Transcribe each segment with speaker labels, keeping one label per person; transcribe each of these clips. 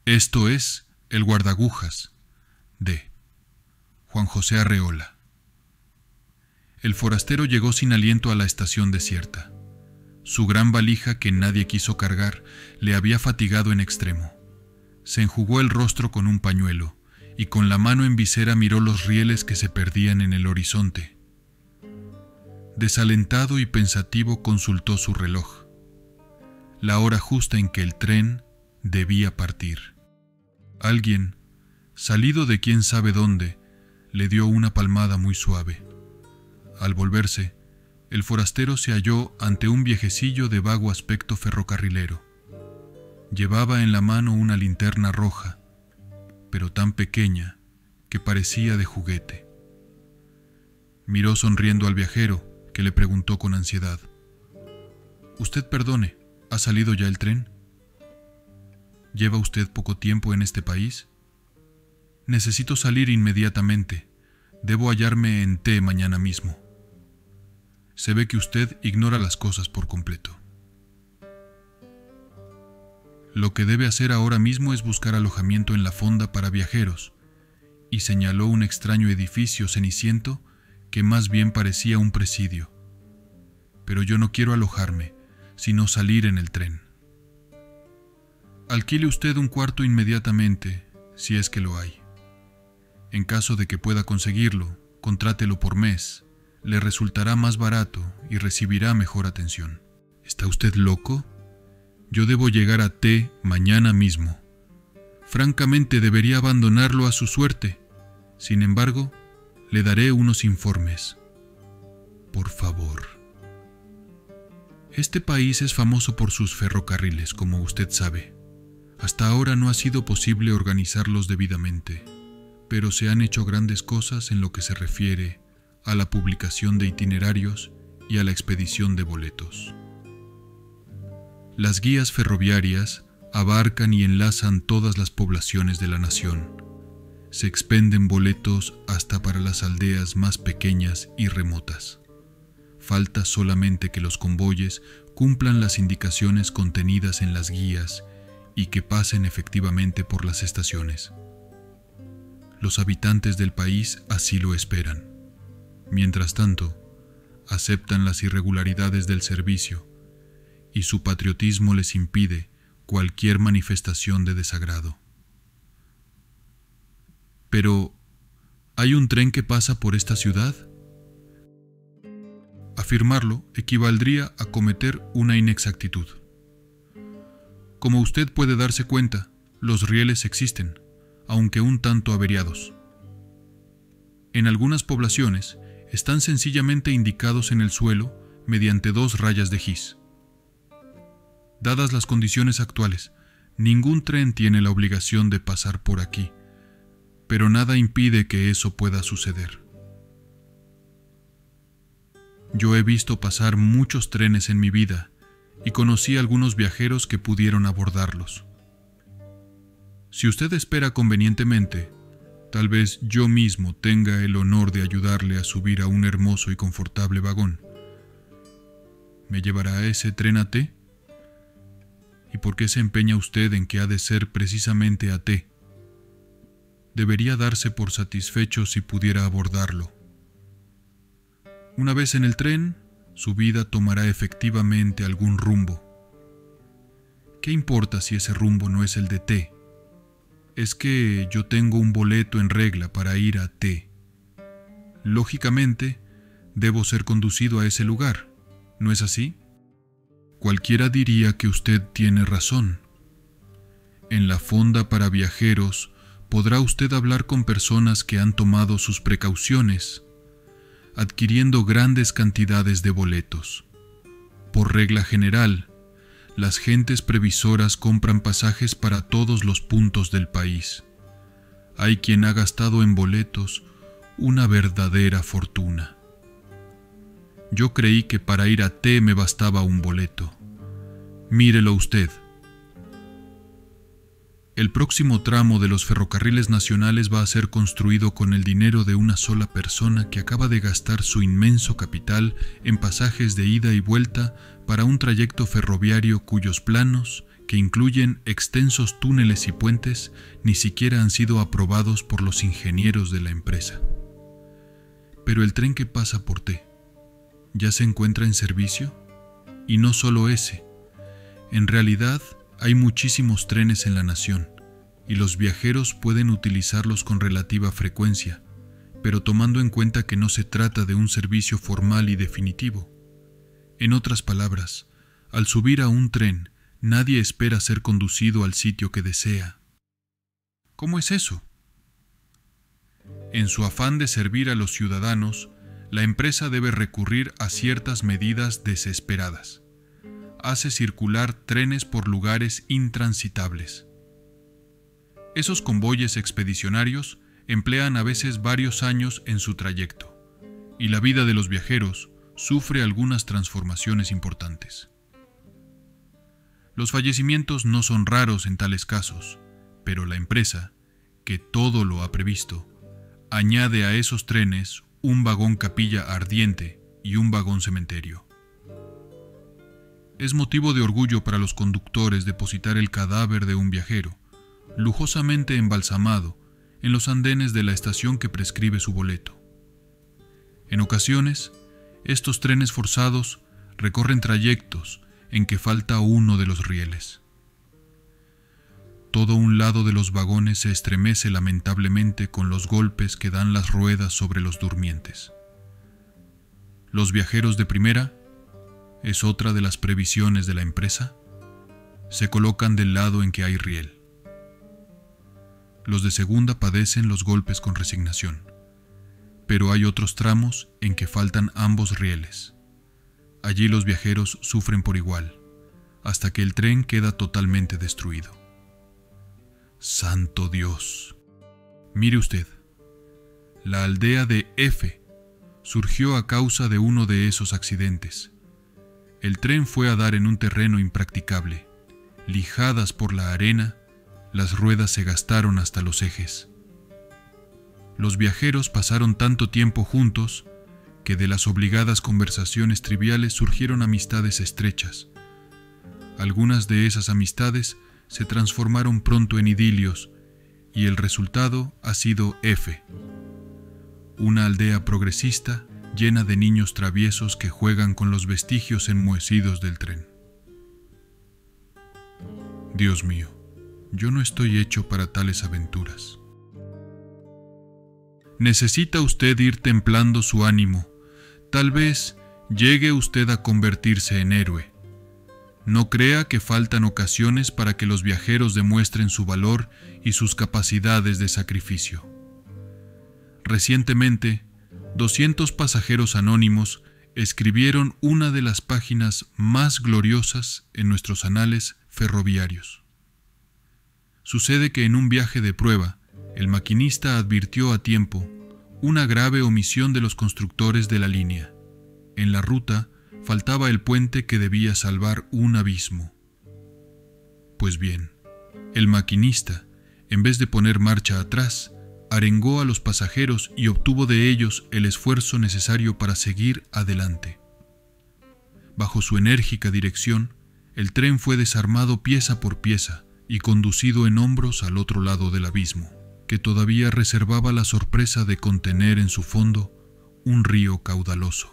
Speaker 1: Esto es El guardagujas, de Juan José Arreola. El forastero llegó sin aliento a la estación desierta. Su gran valija, que nadie quiso cargar, le había fatigado en extremo. Se enjugó el rostro con un pañuelo y con la mano en visera miró los rieles que se perdían en el horizonte. Desalentado y pensativo consultó su reloj. La hora justa en que el tren debía partir. Alguien, salido de quién sabe dónde, le dio una palmada muy suave. Al volverse, el forastero se halló ante un viejecillo de vago aspecto ferrocarrilero. Llevaba en la mano una linterna roja, pero tan pequeña que parecía de juguete. Miró sonriendo al viajero, que le preguntó con ansiedad: «Usted perdone, ¿ha salido ya el tren? ¿Lleva usted poco tiempo en este país? Necesito salir inmediatamente. Debo hallarme en T mañana mismo. Se ve que usted ignora las cosas por completo. Lo que debe hacer ahora mismo es buscar alojamiento en la fonda para viajeros», y señaló un extraño edificio ceniciento que más bien parecía un presidio. «Pero yo no quiero alojarme, sino salir en el tren. Alquile usted un cuarto inmediatamente, si es que lo hay. En caso de que pueda conseguirlo, contrátelo por mes. Le resultará más barato y recibirá mejor atención». «¿Está usted loco? Yo debo llegar a T mañana mismo. Francamente debería abandonarlo a su suerte. Sin embargo, le daré unos informes. Por favor». Este país es famoso por sus ferrocarriles, como usted sabe. Hasta ahora no ha sido posible organizarlos debidamente, pero se han hecho grandes cosas en lo que se refiere a la publicación de itinerarios y a la expedición de boletos. Las guías ferroviarias abarcan y enlazan todas las poblaciones de la nación. Se expenden boletos hasta para las aldeas más pequeñas y remotas. Falta solamente que los convoyes cumplan las indicaciones contenidas en las guías y que pasen efectivamente por las estaciones. Los habitantes del país así lo esperan. Mientras tanto, aceptan las irregularidades del servicio y su patriotismo les impide cualquier manifestación de desagrado. Pero, ¿hay un tren que pasa por esta ciudad? Afirmarlo equivaldría a cometer una inexactitud. Como usted puede darse cuenta, los rieles existen, aunque un tanto averiados. En algunas poblaciones están sencillamente indicados en el suelo mediante 2 rayas de gis. Dadas las condiciones actuales, ningún tren tiene la obligación de pasar por aquí, pero nada impide que eso pueda suceder. Yo he visto pasar muchos trenes en mi vida y conocí a algunos viajeros que pudieron abordarlos. Si usted espera convenientemente, tal vez yo mismo tenga el honor de ayudarle a subir a un hermoso y confortable vagón. ¿Me llevará a ese tren a T? ¿Y por qué se empeña usted en que ha de ser precisamente a T? Debería darse por satisfecho si pudiera abordarlo. Una vez en el tren, su vida tomará efectivamente algún rumbo. ¿Qué importa si ese rumbo no es el de T? Es que yo tengo un boleto en regla para ir a T. Lógicamente, debo ser conducido a ese lugar, ¿no es así? Cualquiera diría que usted tiene razón. En la fonda para viajeros podrá usted hablar con personas que han tomado sus precauciones, adquiriendo grandes cantidades de boletos. Por regla general, las gentes previsoras compran pasajes para todos los puntos del país. Hay quien ha gastado en boletos una verdadera fortuna. Yo creí que para ir a T me bastaba un boleto. Mírelo usted. El próximo tramo de los ferrocarriles nacionales va a ser construido con el dinero de una sola persona que acaba de gastar su inmenso capital en pasajes de ida y vuelta para un trayecto ferroviario cuyos planos, que incluyen extensos túneles y puentes, ni siquiera han sido aprobados por los ingenieros de la empresa. Pero el tren que pasa por T, ¿ya se encuentra en servicio? Y no solo ese. En realidad, hay muchísimos trenes en la nación, y los viajeros pueden utilizarlos con relativa frecuencia, pero tomando en cuenta que no se trata de un servicio formal y definitivo. En otras palabras, al subir a un tren, nadie espera ser conducido al sitio que desea. ¿Cómo es eso? En su afán de servir a los ciudadanos, la empresa debe recurrir a ciertas medidas desesperadas. Hace circular trenes por lugares intransitables. Esos convoyes expedicionarios emplean a veces varios años en su trayecto, y la vida de los viajeros sufre algunas transformaciones importantes. Los fallecimientos no son raros en tales casos, pero la empresa, que todo lo ha previsto, añade a esos trenes un vagón capilla ardiente y un vagón cementerio. Es motivo de orgullo para los conductores depositar el cadáver de un viajero, lujosamente embalsamado, en los andenes de la estación que prescribe su boleto. En ocasiones, estos trenes forzados recorren trayectos en que falta uno de los rieles. Todo un lado de los vagones se estremece lamentablemente con los golpes que dan las ruedas sobre los durmientes. Los viajeros de primera, es otra de las previsiones de la empresa, se colocan del lado en que hay riel. Los de segunda padecen los golpes con resignación, pero hay otros tramos en que faltan ambos rieles. Allí los viajeros sufren por igual, hasta que el tren queda totalmente destruido. ¡Santo Dios! Mire usted, la aldea de F surgió a causa de uno de esos accidentes. El tren fue a dar en un terreno impracticable. Lijadas por la arena, las ruedas se gastaron hasta los ejes. Los viajeros pasaron tanto tiempo juntos que de las obligadas conversaciones triviales surgieron amistades estrechas. Algunas de esas amistades se transformaron pronto en idilios, y el resultado ha sido F, una aldea progresista llena de niños traviesos que juegan con los vestigios enmohecidos del tren. Dios mío, yo no estoy hecho para tales aventuras. Necesita usted ir templando su ánimo. Tal vez llegue usted a convertirse en héroe. No crea que faltan ocasiones para que los viajeros demuestren su valor y sus capacidades de sacrificio. Recientemente, 200 pasajeros anónimos escribieron una de las páginas más gloriosas en nuestros anales ferroviarios. Sucede que en un viaje de prueba, el maquinista advirtió a tiempo una grave omisión de los constructores de la línea. En la ruta faltaba el puente que debía salvar un abismo. Pues bien, el maquinista, en vez de poner marcha atrás, arengó a los pasajeros y obtuvo de ellos el esfuerzo necesario para seguir adelante. Bajo su enérgica dirección, el tren fue desarmado pieza por pieza y conducido en hombros al otro lado del abismo, que todavía reservaba la sorpresa de contener en su fondo un río caudaloso.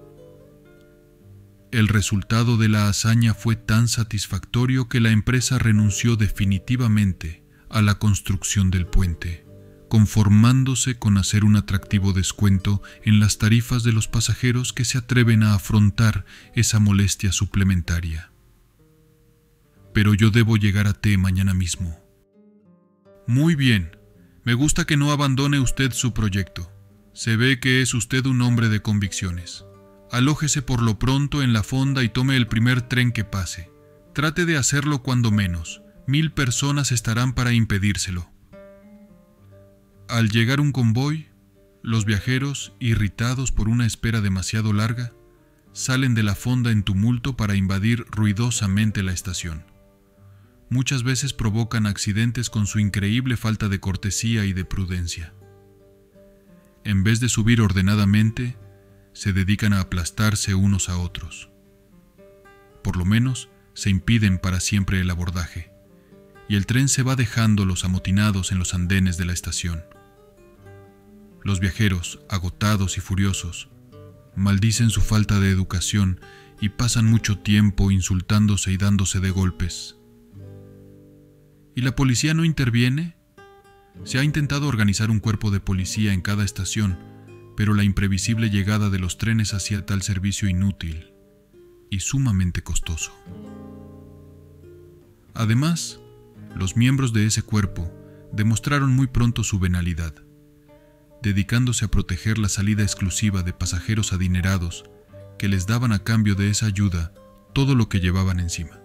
Speaker 1: El resultado de la hazaña fue tan satisfactorio que la empresa renunció definitivamente a la construcción del puente, conformándose con hacer un atractivo descuento en las tarifas de los pasajeros que se atreven a afrontar esa molestia suplementaria. Pero yo debo llegar a T mañana mismo. Muy bien, me gusta que no abandone usted su proyecto. Se ve que es usted un hombre de convicciones. Alójese por lo pronto en la fonda y tome el primer tren que pase. Trate de hacerlo cuando menos. 1000 personas estarán para impedírselo. Al llegar un convoy, los viajeros, irritados por una espera demasiado larga, salen de la fonda en tumulto para invadir ruidosamente la estación. muchas veces provocan accidentes con su increíble falta de cortesía y de prudencia. En vez de subir ordenadamente, se dedican a aplastarse unos a otros. Por lo menos, se impiden para siempre el abordaje, y el tren se va dejando los amotinados en los andenes de la estación. Los viajeros, agotados y furiosos, maldicen su falta de educación y pasan mucho tiempo insultándose y dándose de golpes. ¿Y la policía no interviene? Se ha intentado organizar un cuerpo de policía en cada estación, pero la imprevisible llegada de los trenes hacía tal servicio inútil y sumamente costoso. Además, los miembros de ese cuerpo demostraron muy pronto su venalidad, dedicándose a proteger la salida exclusiva de pasajeros adinerados que les daban a cambio de esa ayuda todo lo que llevaban encima.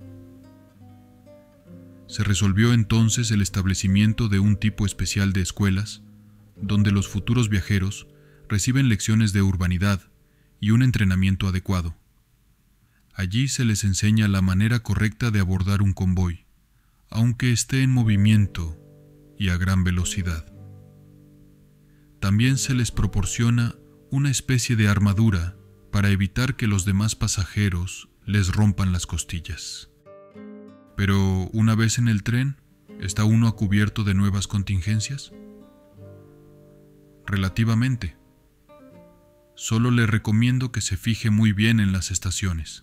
Speaker 1: Se resolvió entonces el establecimiento de un tipo especial de escuelas, donde los futuros viajeros reciben lecciones de urbanidad y un entrenamiento adecuado. Allí se les enseña la manera correcta de abordar un convoy, aunque esté en movimiento y a gran velocidad. También se les proporciona una especie de armadura para evitar que los demás pasajeros les rompan las costillas. Pero una vez en el tren, ¿está uno a cubierto de nuevas contingencias? Relativamente. Solo le recomiendo que se fije muy bien en las estaciones.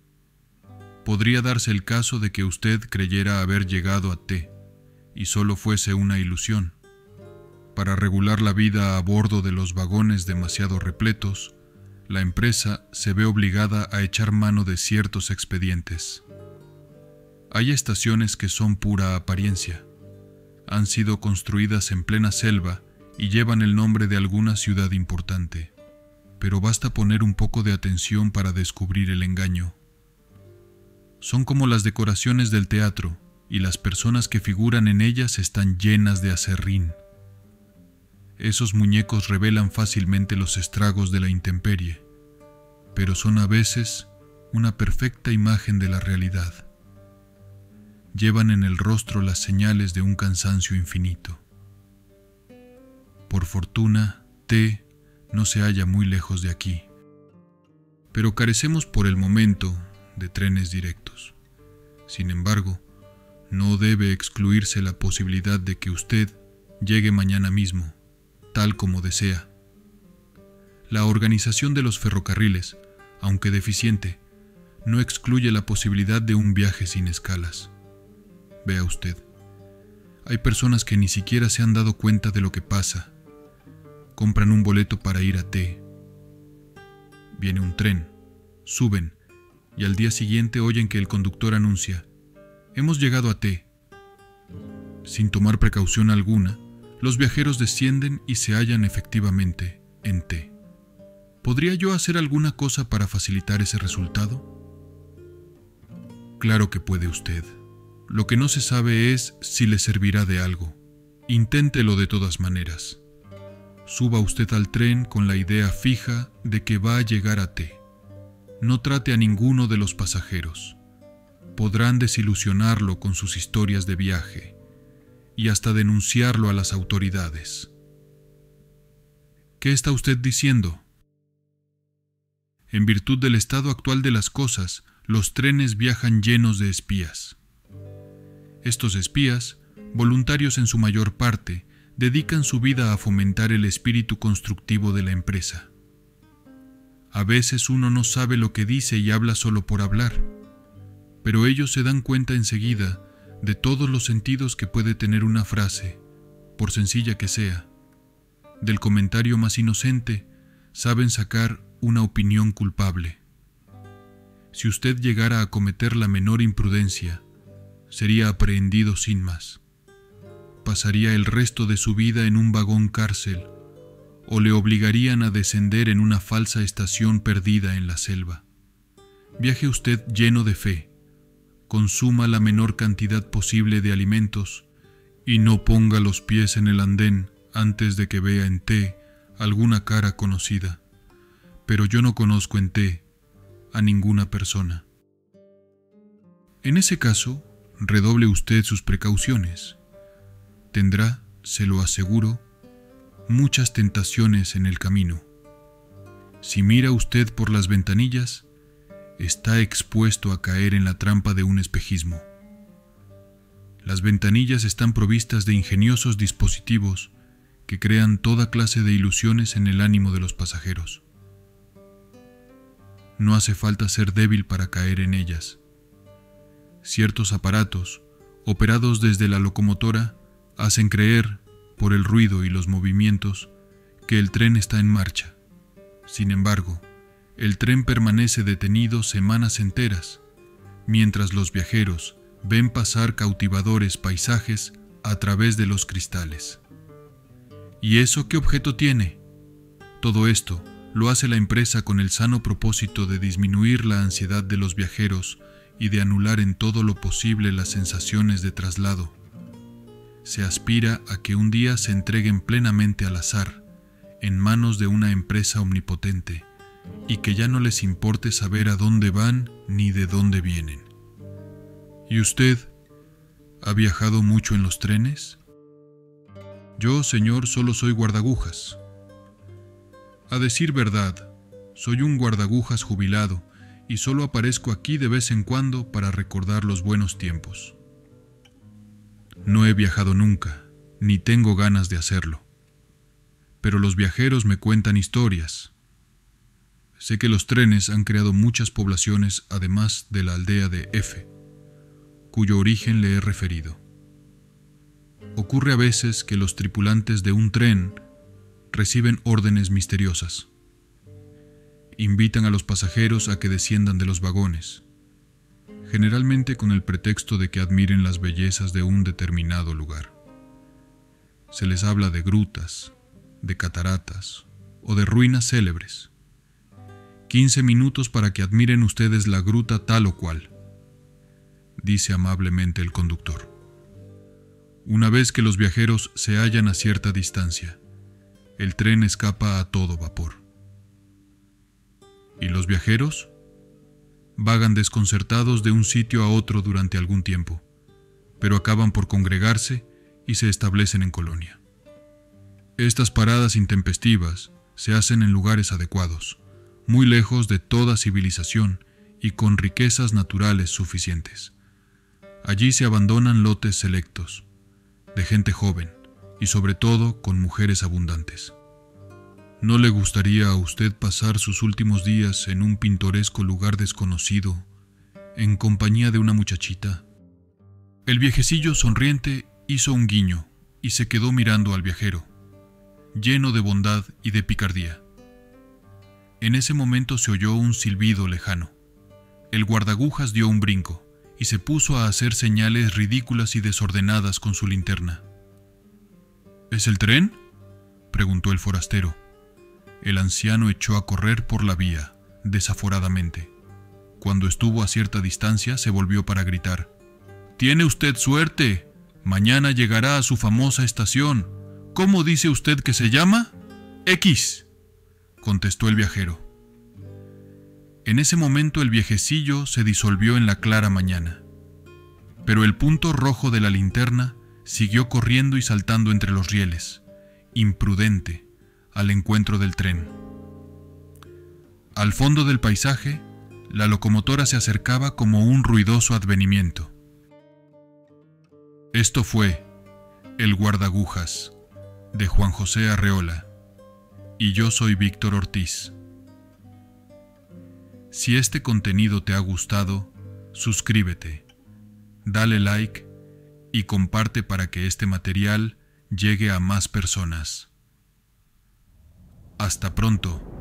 Speaker 1: Podría darse el caso de que usted creyera haber llegado a T y solo fuese una ilusión. Para regular la vida a bordo de los vagones demasiado repletos, la empresa se ve obligada a echar mano de ciertos expedientes. Hay estaciones que son pura apariencia. Han sido construidas en plena selva y llevan el nombre de alguna ciudad importante, pero basta poner un poco de atención para descubrir el engaño. Son como las decoraciones del teatro, y las personas que figuran en ellas están llenas de aserrín. Esos muñecos revelan fácilmente los estragos de la intemperie, pero son a veces una perfecta imagen de la realidad. Llevan en el rostro las señales de un cansancio infinito. Por fortuna, T no se halla muy lejos de aquí, pero carecemos por el momento de trenes directos. Sin embargo, no debe excluirse la posibilidad de que usted llegue mañana mismo, tal como desea. La organización de los ferrocarriles, aunque deficiente, no excluye la posibilidad de un viaje sin escalas. Vea usted, hay personas que ni siquiera se han dado cuenta de lo que pasa. Compran un boleto para ir a T. Viene un tren, suben, y al día siguiente oyen que el conductor anuncia: «Hemos llegado a T». Sin tomar precaución alguna, los viajeros descienden y se hallan efectivamente en T. ¿Podría yo hacer alguna cosa para facilitar ese resultado? Claro que puede usted. Lo que no se sabe es si le servirá de algo. Inténtelo de todas maneras. Suba usted al tren con la idea fija de que va a llegar a T. No trate a ninguno de los pasajeros. Podrán desilusionarlo con sus historias de viaje y hasta denunciarlo a las autoridades. ¿Qué está usted diciendo? En virtud del estado actual de las cosas, los trenes viajan llenos de espías. Estos espías, voluntarios en su mayor parte, dedican su vida a fomentar el espíritu constructivo de la empresa. A veces uno no sabe lo que dice y habla solo por hablar, pero ellos se dan cuenta enseguida de todos los sentidos que puede tener una frase, por sencilla que sea. Del comentario más inocente, saben sacar una opinión culpable. Si usted llegara a cometer la menor imprudencia, sería aprehendido sin más. Pasaría el resto de su vida en un vagón cárcel, o le obligarían a descender en una falsa estación perdida en la selva. Viaje usted lleno de fe, consuma la menor cantidad posible de alimentos y no ponga los pies en el andén antes de que vea en T alguna cara conocida. Pero yo no conozco en T a ninguna persona. En ese caso, redoble usted sus precauciones. Tendrá, se lo aseguro, muchas tentaciones en el camino. Si mira usted por las ventanillas, está expuesto a caer en la trampa de un espejismo. Las ventanillas están provistas de ingeniosos dispositivos que crean toda clase de ilusiones en el ánimo de los pasajeros. No hace falta ser débil para caer en ellas. Ciertos aparatos, operados desde la locomotora, hacen creer, por el ruido y los movimientos, que el tren está en marcha. Sin embargo, el tren permanece detenido semanas enteras, mientras los viajeros ven pasar cautivadores paisajes a través de los cristales. ¿Y eso qué objeto tiene? Todo esto lo hace la empresa con el sano propósito de disminuir la ansiedad de los viajeros y de anular en todo lo posible las sensaciones de traslado. Se aspira a que un día se entreguen plenamente al azar, en manos de una empresa omnipotente, y que ya no les importe saber a dónde van ni de dónde vienen. ¿Y usted ha viajado mucho en los trenes? Yo, señor, solo soy guardagujas. A decir verdad, soy un guardagujas jubilado y solo aparezco aquí de vez en cuando para recordar los buenos tiempos. No he viajado nunca, ni tengo ganas de hacerlo. Pero los viajeros me cuentan historias. Sé que los trenes han creado muchas poblaciones además de la aldea de F, cuyo origen le he referido. Ocurre a veces que los tripulantes de un tren reciben órdenes misteriosas. Invitan a los pasajeros a que desciendan de los vagones, generalmente con el pretexto de que admiren las bellezas de un determinado lugar. Se les habla de grutas, de cataratas o de ruinas célebres. 15 minutos para que admiren ustedes la gruta tal o cual, dice amablemente el conductor. Una vez que los viajeros se hallan a cierta distancia, el tren escapa a todo vapor. ¿Y los viajeros? Vagan desconcertados de un sitio a otro durante algún tiempo, pero acaban por congregarse y se establecen en colonia. Estas paradas intempestivas se hacen en lugares adecuados, muy lejos de toda civilización y con riquezas naturales suficientes. Allí se abandonan lotes selectos, de gente joven y sobre todo con mujeres abundantes. ¿No le gustaría a usted pasar sus últimos días en un pintoresco lugar desconocido, en compañía de una muchachita? El viejecillo sonriente hizo un guiño y se quedó mirando al viajero, lleno de bondad y de picardía. En ese momento se oyó un silbido lejano. El guardagujas dio un brinco y se puso a hacer señales ridículas y desordenadas con su linterna. ¿Es el tren?, preguntó el forastero. El anciano echó a correr por la vía, desaforadamente. Cuando estuvo a cierta distancia, se volvió para gritar: «¡Tiene usted suerte! Mañana llegará a su famosa estación. ¿Cómo dice usted que se llama?» «X», contestó el viajero. En ese momento el viejecillo se disolvió en la clara mañana, pero el punto rojo de la linterna siguió corriendo y saltando entre los rieles, imprudente, al encuentro del tren. Al fondo del paisaje, la locomotora se acercaba como un ruidoso advenimiento. Esto fue El guardagujas, de Juan José Arreola, y yo soy Víctor Ortiz. Si este contenido te ha gustado, suscríbete, dale like y comparte para que este material llegue a más personas. Hasta pronto.